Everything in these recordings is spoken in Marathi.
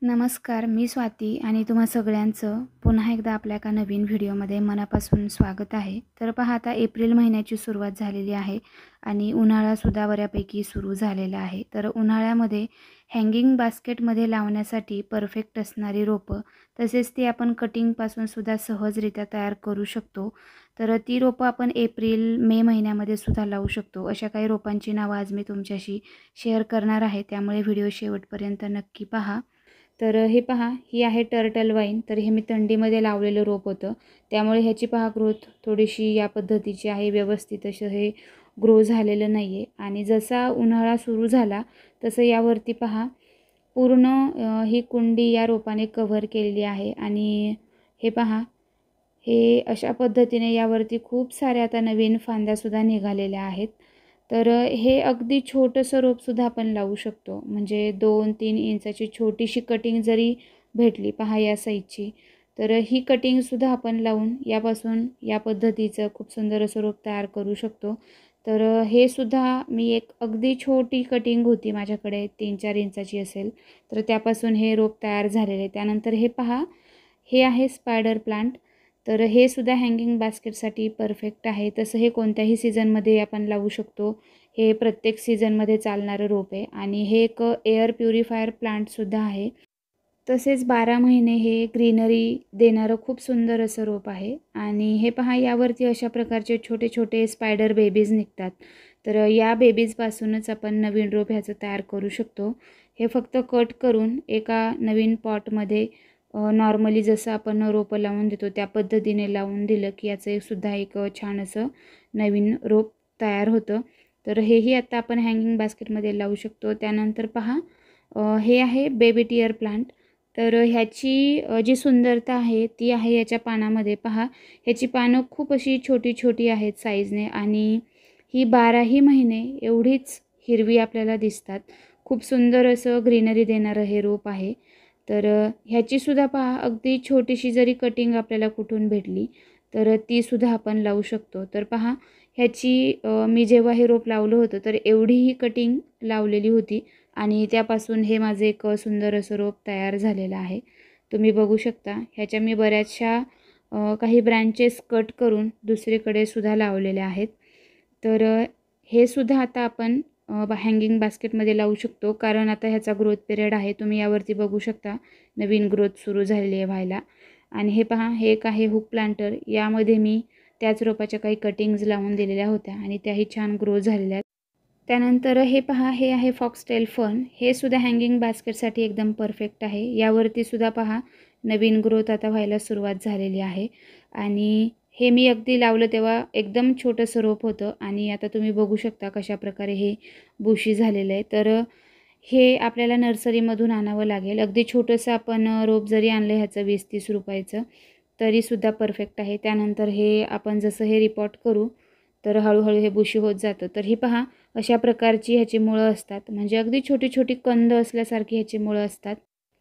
नमस्कार, मी स्वाती आणि तुम्हा सगळ्यांचं पुन्हा एकदा आपल्या एका नवीन व्हिडिओमध्ये मनापासून स्वागत आहे. तर पहा, आता एप्रिल महिन्याची सुरुवात झालेली आहे आणि उन्हाळासुद्धा बऱ्यापैकी सुरू झालेला आहे. तर उन्हाळ्यामध्ये हँगिंग बास्केटमध्ये लावण्यासाठी परफेक्ट असणारी रोपं, तसेच ती आपण कटिंगपासून सुद्धा सहजरित्या तयार करू शकतो. तर ती रोपं आपण एप्रिल मे महिन्यामध्ये सुद्धा लावू शकतो. अशा काही रोपांची नावं आज मी तुमच्याशी शेअर करणार आहे, त्यामुळे व्हिडिओ शेवटपर्यंत नक्की पहा. तर हे पहा, ही आहे टर्टल वाईन. तर हे मी थंडीमध्ये लावलेलं रोप होतं, त्यामुळे ह्याची पहा ग्रोथ थोडीशी या पद्धतीची आहे. व्यवस्थित असं हे ग्रो झालेलं नाही आहे. आणि जसा उन्हाळा सुरू झाला तसं यावरती पहा पूर्ण ही कुंडी या रोपाने कव्हर केलेली आहे. आणि हे पहा, हे अशा पद्धतीने यावरती खूप साऱ्या आता नवीन फांद्यासुद्धा निघालेल्या आहेत. तर हे अगदी छोटंसं रोपसुद्धा आपण लावू शकतो. म्हणजे 2-3 इंचाची छोटीशी कटिंग जरी भेटली पहा या साईजची, तर ही कटिंगसुद्धा आपण लावून यापासून या पद्धतीचं खूप सुंदर असं रोप तयार करू शकतो. तर हे सुद्धा मी एक अगदी छोटी कटिंग होती माझ्याकडे, 3-4 इंचाची असेल, तर त्यापासून हे रोप तयार झालेले. त्यानंतर हे पहा, हे आहे स्पायडर प्लांट. तर हे सुद्धा हँगिंग बास्केटसाठी परफेक्ट आहे. तसं हे कोणत्याही सीझनमध्ये आपण लावू शकतो. हे प्रत्येक सीझनमध्ये चालणारं रोप आहे आणि हे एक एअर प्युरिफायर प्लांटसुद्धा आहे. तसेच 12 महिने हे ग्रीनरी देणारं खूप सुंदर असं रोप आहे. आणि हे पहा, यावरती अशा प्रकारचे छोटे छोटे स्पायडर बेबीज निघतात. तर या बेबीजपासूनच आपण नवीन रोप ह्याचं तयार करू शकतो. हे फक्त कट करून एका नवीन पॉटमध्ये नॉर्मली जसं आपण रोपं लावून देतो त्या पद्धतीने लावून दिलं की याचं सुद्धा एक छान असं नवीन रोप तयार होतं. तर हेही आता आपण हँगिंग बास्केटमध्ये लावू शकतो. त्यानंतर पहा, हे आहे बेबी टियर प्लांट. तर ह्याची जी सुंदरता आहे ती आहे याच्या पानामध्ये. पहा, ह्याची पानं खूप अशी छोटी छोटी आहेत साईजने आणि ही 12ही महिने एवढीच हिरवी आपल्याला दिसतात. खूप सुंदर असं ग्रीनरी देणारं हे रोप आहे. तर ह्याचीसुद्धा पहा, अगदी छोटीशी जरी कटिंग आपल्याला कुठून भेटली तर तीसुद्धा आपण लावू शकतो. तर पहा, ह्याची मी जेव्हा हे रोप लावलं होतं तर एवढीही कटिंग लावलेली होती आणि त्यापासून हे माझं एक सुंदर असं रोप तयार झालेलं आहे. तुम्ही बघू शकता, ह्याच्या मी बऱ्याचशा काही ब्रँचेस कट करून दुसरीकडे सुद्धा लावलेल्या आहेत. तर हे सुद्धा आता आपण हँगिंग बास्केटमध्ये लावू शकतो, कारण आता ह्याचा ग्रोथ पिरियड आहे. तुम्ही यावरती बघू शकता, नवीन ग्रोथ सुरू झालेली आहे व्हायला. आणि हे पहा, हे एक आहे हुक प्लांटर. यामध्ये मी त्याच रोपाच्या काही कटिंग्ज लावून दिलेल्या होत्या आणि त्याही छान ग्रो झालेल्या आहेत. त्यानंतर हे पहा, हे आहे फॉक्सटेल फन. हे सुद्धा हँगिंग बास्केटसाठी एकदम परफेक्ट आहे. यावरती सुद्धा पहा, नवीन ग्रोथ आता व्हायला सुरुवात झालेली आहे. आणि हे मी अगदी लावलं तेव्हा एकदम छोटंसं रोप होतं आणि आता तुम्ही बघू शकता कशाप्रकारे हे बुशी झालेलं आहे. तर हे आपल्याला नर्सरीमधून आणावं लागेल. अगदी छोटंसं आपण रोप जरी आणलं ह्याचं 20-30 रुपयाचं तरीसुद्धा परफेक्ट आहे. त्यानंतर हे आपण जसं हे रिपॉट करू तर हळूहळू हे बुशी होत जातं. तर ही पहा, अशा प्रकारची ह्याची मुळं असतात. म्हणजे अगदी छोटी छोटी कंद असल्यासारखी ह्याची मुळं असतात.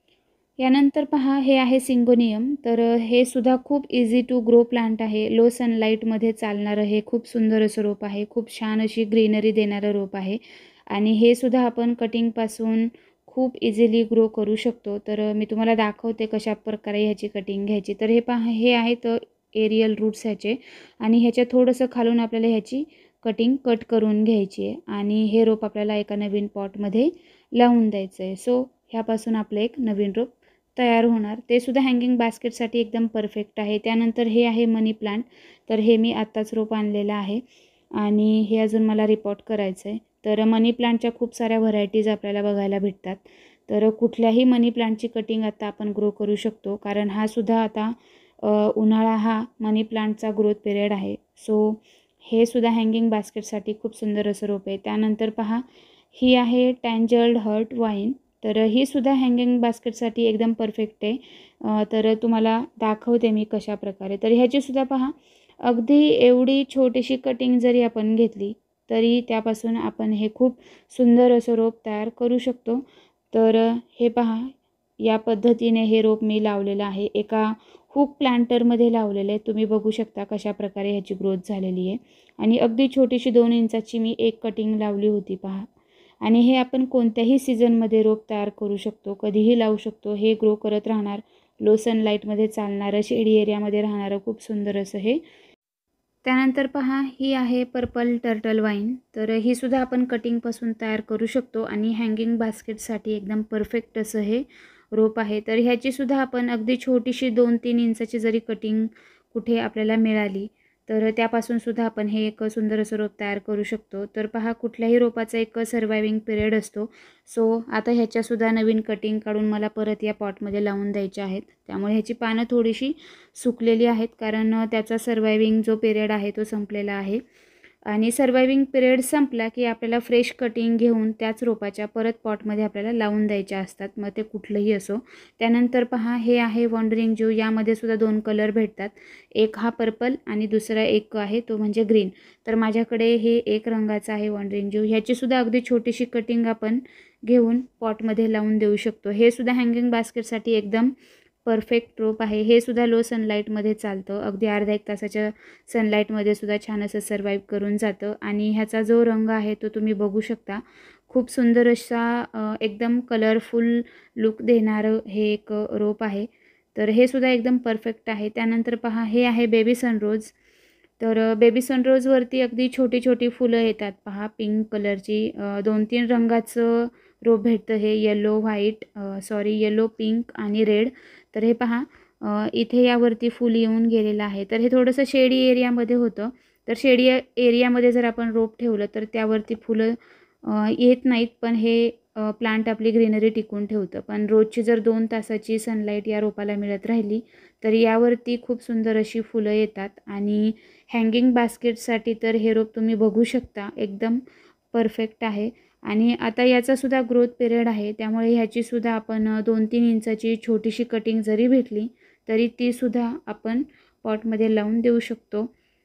यानंतर पहा, हे आहे सिंगोनियम. तर हे सुद्धा खूप इझी टू ग्रो प्लांट आहे. लो सनलाईटमध्ये चालणारं हे खूप सुंदर असं रोप आहे. खूप छान अशी ग्रीनरी देणारं रोप आहे आणि हे सुद्धा आपण कटिंगपासून खूप इझिली ग्रो करू शकतो. तर मी तुम्हाला दाखवते कशा प्रकारे ह्याची कटिंग घ्यायची. तर हे पहा, हे आहेत एरियल रूट्स ह्याचे आणि ह्याच्या थोडंसं खालून आपल्याला ह्याची कटिंग कट करून घ्यायची आहे आणि हे रोप आपल्याला एका नवीन पॉटमध्ये लावून द्यायचं आहे. सो ह्यापासून आपलं एक नवीन रोप तयार होणार. ते सुद्धा हँगिंग बास्केटसाठी एकदम परफेक्ट आहे. त्यानंतर हे आहे मनी प्लांट. तर हे मी आत्ताच रोप आणलेलं आहे आणि हे अजून मला रिपॉट करायचं आहे. तर मनी प्लांटच्या खूप साऱ्या व्हरायटीज आपल्याला बघायला भेटतात. तर कुठल्याही मनी प्लांटची कटिंग आता आपण ग्रो करू शकतो, कारण हा सुद्धा आता उन्हाळा हा मनी प्लांटचा ग्रोथ पिरियड आहे. सो हे सुद्धा हँगिंग बास्केटसाठी खूप सुंदर असं रोप आहे. त्यानंतर पहा, ही आहे टँजल्ड हर्ट वाईन. तर ही सुद्धा हँगिंग बास्केटसाठी एकदम परफेक्ट आहे. तर तुम्हाला दाखवते मी कशा प्रकारे. तर ह्याचीसुद्धा पहा, अगदी एवढी छोटीशी कटिंग जरी आपण घेतली तरी त्यापासून आपण हे खूप सुंदर असं रोप तयार करू शकतो. तर हे पहा, या पद्धतीने हे रोप मी लावलेलं आहे. एका हुक प्लांटरमध्ये लावलेलं आहे. तुम्ही बघू शकता कशा प्रकारे ह्याची ग्रोथ झालेली आहे आणि अगदी छोटीशी 2 इंचाची मी एक कटिंग लावली होती पहा. आणि हे आपण कोणत्याही सीझनमध्ये रोप तयार करू शकतो, कधीही लावू शकतो. हे ग्रो करत राहणार, लो सनलाईटमध्ये चालणारं, शेडी एरियामध्ये राहणारं खूप सुंदर असं हे. त्यानंतर पहा, ही आहे पर्पल टर्टल वाईन. तर ही सुद्धा आपण कटिंगपासून तयार करू शकतो आणि हँगिंग बास्केटसाठी एकदम परफेक्ट असं हे रोप आहे. तर ह्याचीसुद्धा आपण अगदी छोटीशी 2-3 इंचाची जरी कटिंग कुठे आपल्याला मिळाली तर त्यापासूनसुद्धा आपण हे एक सुंदर असं रोप तयार करू शकतो. तर पहा, कुठल्याही रोपाचा एक सर्वायविंग पिरियड असतो. सो आता ह्याच्यासुद्धा नवीन कटिंग काढून मला परत या पॉटमध्ये लावून द्यायचे आहेत. त्यामुळे ह्याची पानं थोडीशी सुकलेली आहेत, कारण त्याचा सर्वायविंग जो पिरियड आहे तो संपलेला आहे. आणि सर्वायविंग पिरियड संपला की आपल्याला फ्रेश कटिंग घेऊन त्याच रोपाच्या परत पॉटमध्ये आपल्याला लावून द्यायच्या असतात, मग ते कुठलंही असो. त्यानंतर पहा, हे आहे वॉन्डरिंग जू. यामध्ये सुद्धा 2 कलर भेटतात. एक हा पर्पल आणि दुसरा एक आहे तो म्हणजे ग्रीन. तर माझ्याकडे हे एक रंगाचा आहे वॉन्डरिंग जू. ह्याचीसुद्धा अगदी छोटीशी कटिंग आपण घेऊन पॉटमध्ये लावून देऊ शकतो. हे सुद्धा हँगिंग बास्केटसाठी एकदम परफेक्ट रोप आहे. हे सुद्धा लो सनलाईटमध्ये चालतं, अगदी अर्धा 1 तासाच्या सनलाईटमध्ये सुद्धा छान असं सर्वाईव्ह करून जातं. आणि ह्याचा जो रंग आहे तो तुम्ही बघू शकता, खूप सुंदर असा एकदम कलरफुल लुक देणारं हे एक रोप आहे. तर हे सुद्धा एकदम परफेक्ट आहे. त्यानंतर पहा, हे आहे बेबी सनरोज. तर बेबी सनरोजवरती अगदी छोटी छोटी फुलं येतात पहा, पिंक कलरची. 2-3 रंगाचं रोप भेटतं हे, येलो व्हाईट येलो पिंक आणि रेड. तर हे पहा, इथे यावरती फूल येऊन गेलेलं आहे. तर हे थोडंसं शेडी एरियामध्ये होतं. तर शेडी एरियामध्ये जर आपण रोप ठेवलं तर त्यावरती फुलं येत नाहीत, पण हे प्लांट आपली ग्रीनरी टिकून ठेवतं. पण रोजची जर 2 तासाची सनलाईट या रोपाला मिळत राहिली तर यावरती खूप सुंदर अशी फुलं येतात. आणि हँगिंग बास्केटसाठी तर हे रोप तुम्ही बघू शकता, एकदम परफेक्ट आहे. आणि आता याचासुद्धा ग्रोथ पिरियड आहे, त्यामुळे ह्याचीसुद्धा आपण 2-3 इंचाची छोटीशी कटिंग जरी भेटली तरी तीसुद्धा आपण पॉटमध्ये लावून देऊ शकतो.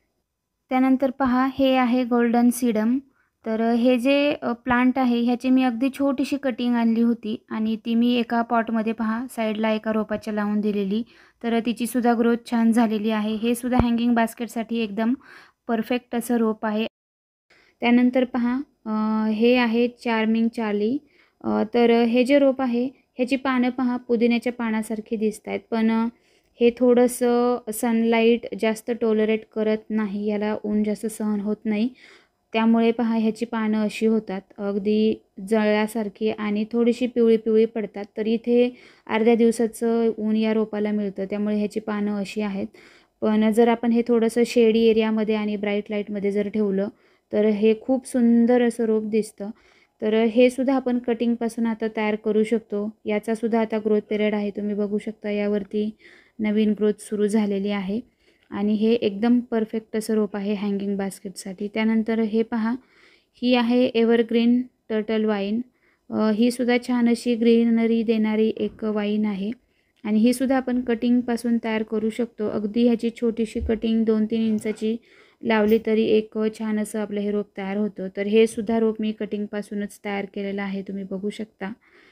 त्यानंतर पहा, हे आहे गोल्डन सीडम. तर हे जे प्लांट आहे ह्याची मी अगदी छोटीशी कटिंग आणली होती आणि ती मी एका पॉटमध्ये पहा साईडला एका रोपाच्या लावून दिलेली. तर तिचीसुद्धा ग्रोथ छान झालेली आहे. हे सुद्धा हँगिंग बास्केटसाठी एकदम परफेक्ट असं रोप आहे. त्यानंतर पहा, हे आहे चार्मिंग चार्ली. तर हे जे रोप आहे ह्याची पानं पहा पुदिन्याच्या पानासारखी दिसत आहेत, पण हे थोडंसं सनलाईट जास्त टॉलरेट करत नाही, याला ऊन जास्त सहन होत नाही. त्यामुळे पहा, ह्याची पानं अशी होतात, अगदी जळल्यासारखी आणि थोडीशी पिवळी पिवळी पडतात. तर इथे अर्ध्या दिवसाचं ऊन या रोपाला मिळतं, त्यामुळे ह्याची पानं अशी आहेत. पण जर आपण हे थोडंसं शेडी एरियामध्ये आणि ब्राईट लाईटमध्ये जर ठेवलं तर हे खूप सुंदर असं रोप दिसतं. तर हे सुद्धा आपण कटिंगपासून आता तयार करू शकतो. याचासुद्धा आता ग्रोथ पिरियड आहे, तुम्ही बघू शकता यावरती नवीन ग्रोथ सुरू झालेली आहे. आणि हे एकदम परफेक्ट असं रोप आहे हँगिंग बास्केटसाठी. त्यानंतर हे पहा, ही आहे एव्हरग्रीन टर्टल वाईन. ही सुद्धा छान अशी ग्रीनरी देणारी एक वाईन आहे आणि ही सुद्धा आपण कटिंगपासून तयार करू शकतो. अगदी ह्याची छोटीशी कटिंग 2-3 इंचाची लावली तरी एक छान असं आपलं हे रोप तयार होतं. तर हे सुद्धा रोप मी कटिंगपासूनच तयार केलेलं आहे, तुम्ही बघू शकता.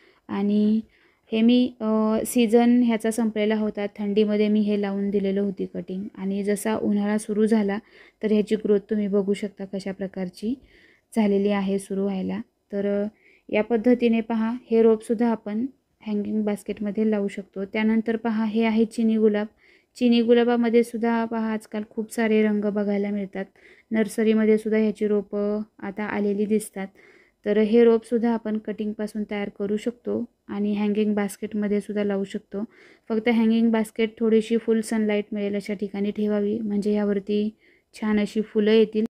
आणि हे मी सीझन ह्याचा संपलेला होता, थंडीमध्ये मी हे लावून दिलेलं होती कटिंग. आणि जसा उन्हाळा सुरू झाला तर ह्याची ग्रोथ तुम्ही बघू शकता कशा प्रकारची झालेली आहे सुरू व्हायला. तर या पद्धतीने पहा, हे रोपसुद्धा आपण हँगिंग बास्केटमध्ये लावू शकतो. त्यानंतर पहा, हे आहे चिनी गुलाब. चिनी गुलाबामध्ये सुद्धा पहा आजकाल खूप सारे रंग बघायला मिळतात. नर्सरीमध्ये सुद्धा ह्याची रोपं आता आलेली दिसतात. तर हे रोपसुद्धा आपण कटिंगपासून तयार करू शकतो आणि हँगिंग बास्केटमध्ये सुद्धा लावू शकतो. फक्त हँगिंग बास्केट थोडीशी फुल सनलाईट मिळेल अशा ठिकाणी ठेवावी, म्हणजे यावरती छान अशी फुलं येतील.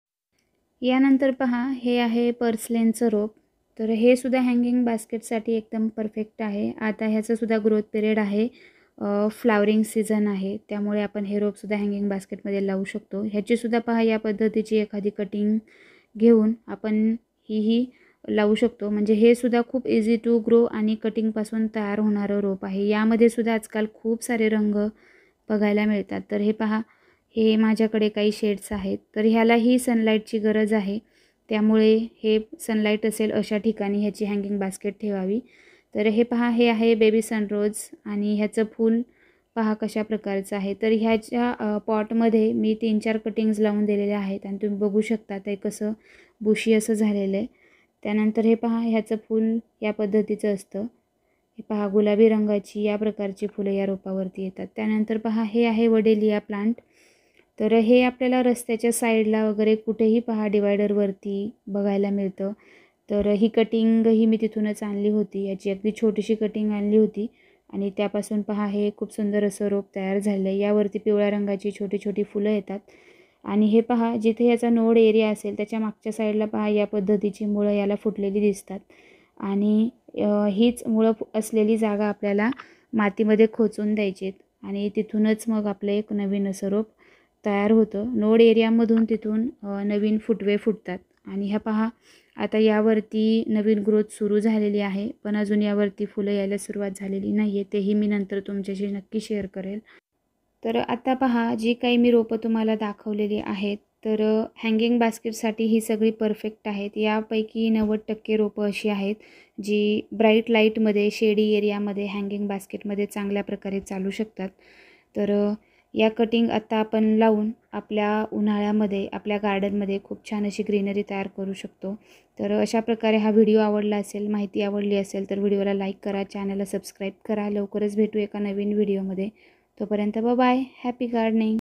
यानंतर पहा, हे आहे पर्सलेनचं रोप. तर हे सुद्धा हँगिंग बास्केटसाठी एकदम परफेक्ट आहे. आता ह्याचंसुद्धा ग्रोथ पिरियड आहे, फ्लावरिंग सीझन आहे, त्यामुळे आपण हे रोपसुद्धा हँगिंग बास्केटमध्ये लावू शकतो. ह्याचीसुद्धा पहा या पद्धतीची एखादी कटिंग घेऊन आपण ही लावू शकतो. म्हणजे हे सुद्धा खूप इझी टू ग्रो आणि कटिंगपासून तयार होणारं रोप आहे. यामध्ये सुद्धा आजकाल खूप सारे रंग बघायला मिळतात. तर हे पहा, हे माझ्याकडे काही शेड्स आहेत. तर ह्यालाही सनलाईटची गरज आहे, त्यामुळे हे सनलाईट असेल अशा ठिकाणी ह्याची हँगिंग बास्केट ठेवावी. तर हे पहा, हे आहे बेबी सनरोज आणि ह्याचं फूल पहा कशा प्रकारचं आहे. तर ह्याच्या पॉटमध्ये मी 3-4 कटिंग्ज लावून दिलेल्या आहेत आणि तुम्ही बघू शकता ते कसं बुशी असं झालेलं आहे. त्यानंतर हे पहा, ह्याचं फूल या पद्धतीचं असतं. हे पहा, गुलाबी रंगाची या प्रकारची फुलं या रोपावरती येतात. त्यानंतर पहा, हे आहे वडेलिया प्लांट. तर हे आपल्याला रस्त्याच्या साईडला वगैरे कुठेही पहा डिवायडरवरती बघायला मिळतं. तर ही कटिंग ही मी तिथूनच आणली होती. याची अगदी छोटीशी कटिंग आणली होती आणि त्यापासून पहा हे खूप सुंदर असं रोप तयार झालं आहे. यावरती पिवळ्या रंगाची छोटी छोटी फुलं येतात आणि हे पहा, जिथे याचा नोड एरिया असेल त्याच्या मागच्या साईडला पहा या पद्धतीची मुळं याला फुटलेली दिसतात आणि हीच मुळं असलेली जागा आपल्याला मातीमध्ये खोचून द्यायची आणि तिथूनच मग आपलं एक नवीन असं रोप तयार होतं. नोड एरियामधून तिथून नवीन फुटवे फुटतात आणि ह्या पहा, आता यावरती नवीन ग्रोथ सुरू झालेली आहे, पण अजून यावरती फुलं यायला सुरुवात झालेली नाही आहे. तेही मी नंतर तुमच्याशी नक्की शेअर करेल. तर आता पहा, जी काही मी रोपं तुम्हाला दाखवलेली आहेत, तर हँगिंग बास्केटसाठी ही सगळी परफेक्ट आहेत. यापैकी 90% रोपं अशी आहेत जी ब्राईट लाईटमध्ये, शेडी एरियामध्ये, हँगिंग बास्केटमध्ये चांगल्या प्रकारे चालू शकतात. तर या कटिंग आता आपण लावून आपल्या उन्हाळ्यामध्ये आपल्या गार्डनमध्ये खूप छान अशी ग्रीनरी तयार करू शकतो. तर अशा प्रकारे हा व्हिडिओ आवडला असेल, माहिती आवडली असेल तर व्हिडिओला लाईक करा, चॅनलला सबस्क्राईब करा. लवकरच भेटू एका नवीन व्हिडिओमध्ये. तोपर्यंत बाय, हॅपी गार्डनिंग.